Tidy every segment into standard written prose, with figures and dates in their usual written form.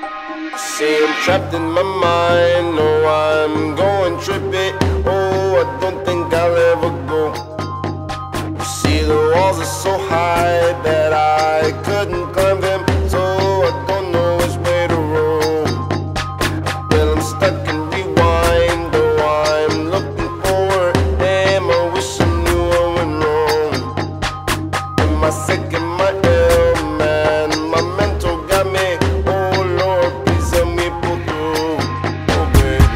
See, I'm trapped in my mind. Oh, I'm going trippy. Oh, I don't think I'll ever go. You see, the walls are so high that I couldn't climb them, so I don't know which way to roam. Well, I'm stuck in rewind. Oh, I'm looking forward. Damn, I wish I knew I went wrong. Am I sick? Am I ill, man? My mental got me. Oh Lord, please help me pull through. Oh baby.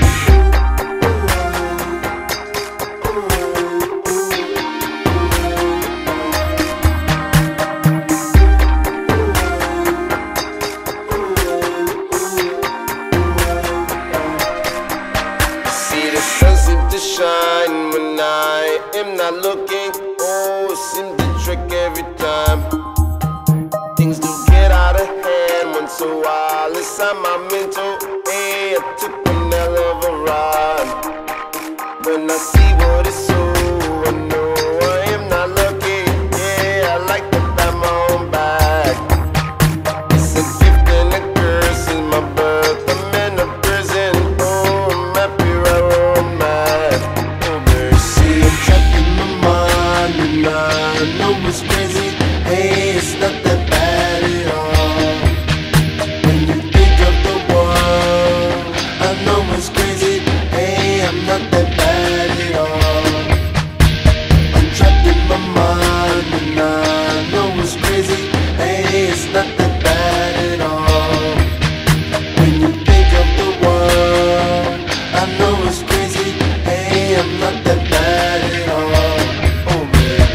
See, the sun seems to shine when I am not looking. Oh, it seems to trick every time. Things do get out of hand once a while inside my mental. Hey, I took one hell of a ride. When I see what it's so, I know I am not lucky. Yeah, I like to pat my own back. It's a gift and a curse, it's my birth. I'm in a prison. Oh, I'm happy right where I'm at. Oh, baby. See, I'm trapped in my mind, and I know it's crazy. Hey, it's not that bad at all. When you think of the world, I know it's crazy. Hey, I'm not that bad at all. I'm trapped in my mind, and I know it's crazy. Hey, it's not that bad at all. When you think of the world, I know it's crazy. Hey, I'm not that bad at all. Oh, baby.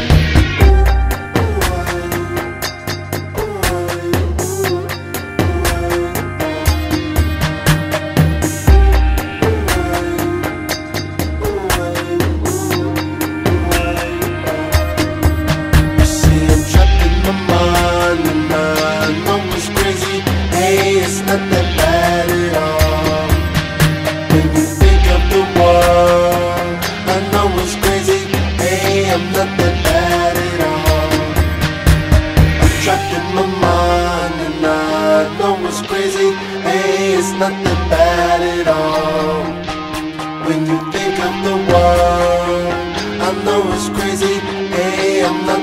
You see, I'm trapped in my mind, and I know it's crazy. Hey, it's not that bad at all. When you think of the world, I know it's crazy. Hey, I'm not that bad at all. I'm trapped in my mind, and I know it's crazy. Hey, it's not that bad at all. When you think of the world, I know it's crazy. Hey, I'm not